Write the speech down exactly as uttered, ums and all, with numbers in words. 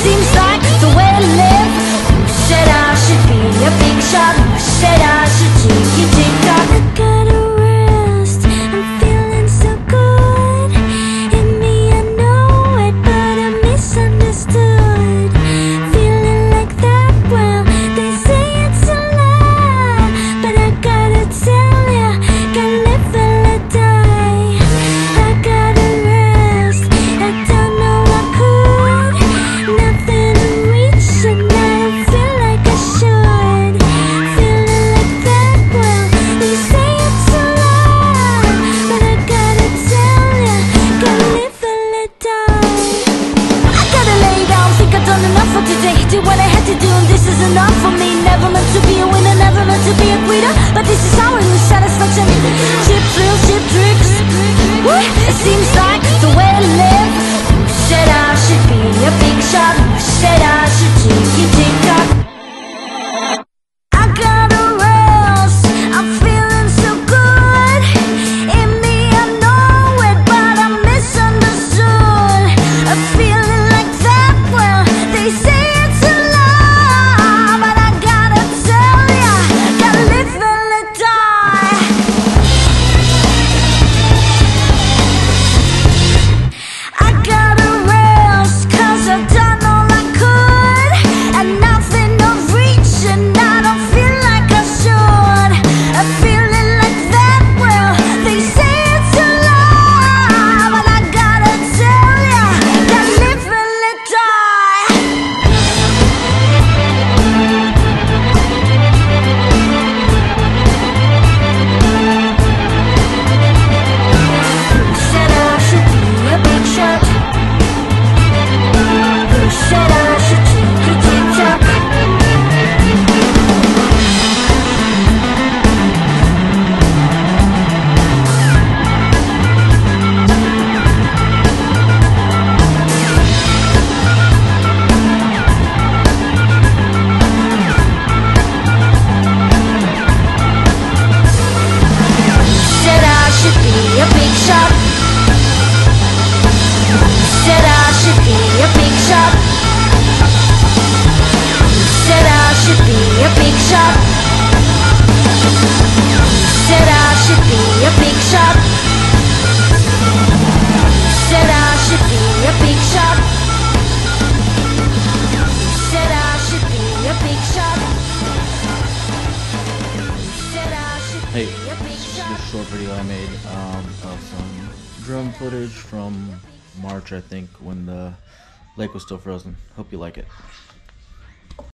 seems like the way I live. Who said I should be a big shot? Who said I should take it, take off? I gotta rest, I'm feeling so good. In me I know it, but I'm misunderstood. Feeling like that, well, they say it's a lie, but I gotta tell ya, gotta live and let die. I gotta rest, I don't know I could. Nothing to reach and I don't feel like I should. Feeling like that, well, they say it's a lie, but I gotta tell ya, gotta live and let die. I gotta lay down, think I've done enough for today. Did what I had to do and this is enough for me. Never meant to be a winner, never meant to be a quitter, but this is how I lose satisfaction. Cheap thrills, cheap tricks. Woo! It seems like the way I live. Who said I should be a big shot? Who said I should take it, take off? I gotta rest, I'm feeling so good. In me I know it, but I'm misunderstood. I'm feeling like that, well, they say it's a lie, but I gotta tell ya, gotta live and let die. I gotta rest, cause I've done all I could, and nothing of reach, and I don't feel like I should. I'm feeling like that, well, they say it's a lie, but I gotta tell ya, gotta live and let die. Who said I should be a big shot? Who said I should take a TikTok? Said I should be a big shot. Said I should be a big shot. Said I should be a big shot. Said I should be a big shot. Said I should be a big shot. Said I should be a big shot. Said I should Hey, be a big this is shot. a short video I made um, of some drone footage from March, I think, when the lake was still frozen. Hope you like it.